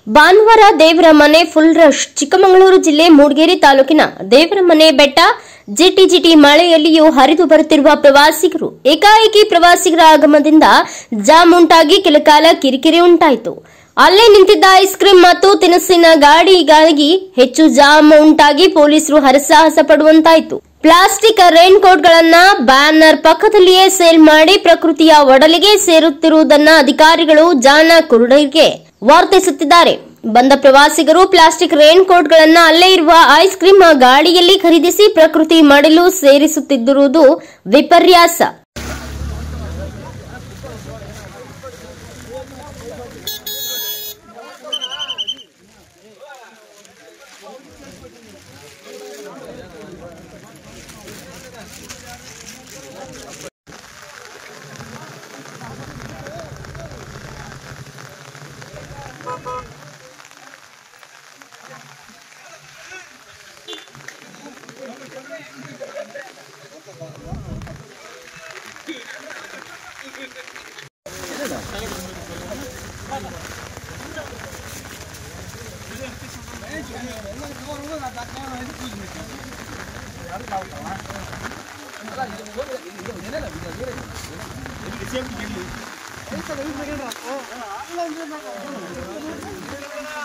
ಭಾನುವಾರ Devaramane full rush. Chikkamagaluru ಜಿಲ್ಲೆ ಮೂಡಿಗೆರೆ ತಾಲೂಕಿನ ದೇವರಮನೆ ಬೆಟ್ಟ ಜಿಟಿ ಮಳೆಯಲ್ಲಿಯೂ ಹರಿದು ಬರುತ್ತಿರುವ ಪ್ರವಾಸಿಗರು. ಏಕಾಏಕಿ ಪ್ರವಾಸಿಗರ ಆಗಮನದಿಂದ ಜಾಮ್ ಉಂಟಾಗಿ ಕೆಲಕಾಲ ಕಿರಿಕಿರಿ ಉಂಟಾಯಿತು. ಅಲ್ಲೇ ನಿಂತಿದ್ದ ಐಸ್ ಕ್ರೀಂ ಮತ್ತು ತಿನಿಸಿನ ಗಾಡಿಗಾಗಿ ಹೆಚ್ಚು ಜಾಮ್ ಉಂಟಾಗಿ ಪೊಲೀಸರು ಹರಸಾಹಸ ಪಡುವಂತಾಯಿತು. ಪ್ಲಾಸ್ಟಿಕ್ ರೈನ್ ಕೋಟ್ಗಳನ್ನ ಬ್ಯಾನರ್ ಪಕ್ಕದಲ್ಲಿಯೇ ಸೇಲ್ ಮಾಡಿ ಪ್ರಕೃತಿಯ ಒಡಲಿಗೆ ಸೇರುತ್ತಿರುವುದನ್ನ ಅಧಿಕಾರಿಗಳು ಜಾಣ ಕುರುಡರಿಗೆ ವಾರ್ತಿಸುತ್ತಿದ್ದಾರೆ. ಬಂದ ಪ್ರವಾಸಿಗರು ಪ್ಲಾಸ್ಟಿಕ್ ರೈನ್ ಕೋಟ್ಗಳನ್ನ ಅಲ್ಲೇ ಇರುವ ಐಸ್ ಕ್ರೀಂ ಗಾಡಿಯಲ್ಲಿ ಖರೀದಿಸಿ ಪ್ರಕೃತಿ ಮಡಿಲು ಸೇರಿಸುತ್ತಿರುವುದು ವಿಪರ್ಯಾಸ.